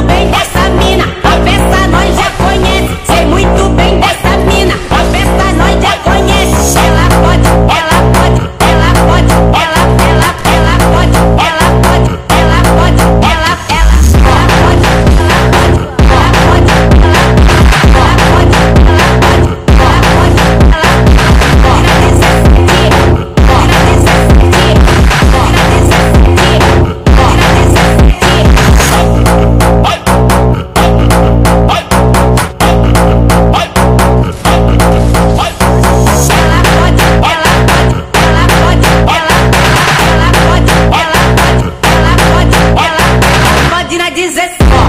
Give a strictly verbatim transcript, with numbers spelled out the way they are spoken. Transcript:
bem dessa mina, a peça nós já conhece. Sei muito bem dessa mina, a peça nós já conhece. Ela pode, ela pode, ela pode, ela, ela, ela pode, ela pode, ela pode, ela, ela, ela pode, ela pode, ela pode, ela, ela pode, ela pode, ela pode, ela pode, tira dezessete, tira dezessete, tira dezessete, tira dezessete.